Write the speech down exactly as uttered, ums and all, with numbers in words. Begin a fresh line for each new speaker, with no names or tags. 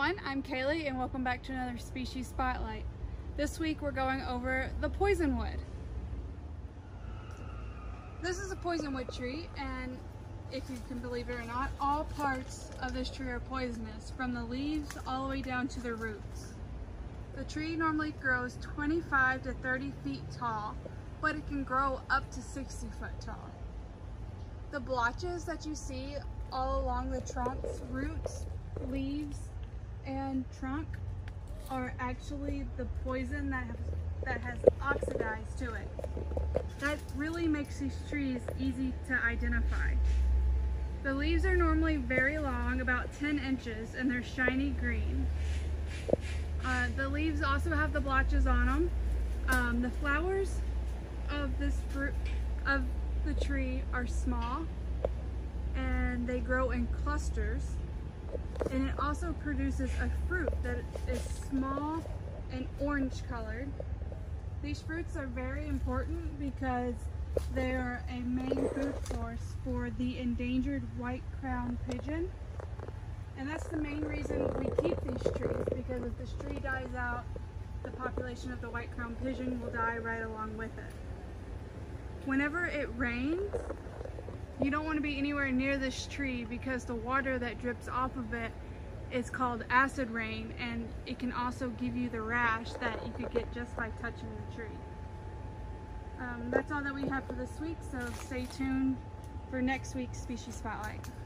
everyone, I'm Kaylee and welcome back to another Species Spotlight. This week we're going over the poisonwood. This is a poisonwood tree, and if you can believe it or not, all parts of this tree are poisonous, from the leaves all the way down to the roots. The tree normally grows twenty-five to thirty feet tall, but it can grow up to sixty foot tall. The blotches that you see all along the trunk's roots, leaves, and trunk are actually the poison that has, that has oxidized to it. That really makes these trees easy to identify. The leaves are normally very long, about ten inches, and they're shiny green. Uh, the leaves also have the blotches on them. Um, the flowers of this fruit of the tree are small, and they grow in clusters. And it also produces a fruit that is small and orange colored. These fruits are very important because they are a main food source for the endangered white-crowned pigeon. And that's the main reason we keep these trees, because if this tree dies out, the population of the white-crowned pigeon will die right along with it. Whenever it rains, you don't want to be anywhere near this tree because the water that drips off of it is called acid rain, and it can also give you the rash that you could get just by touching the tree. Um, that's all that we have for this week, so stay tuned for next week's Species Spotlight.